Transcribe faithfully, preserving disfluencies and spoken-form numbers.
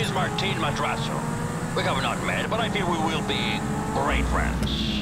is Martin Madrazo. We have not met, but I feel we will be great friends.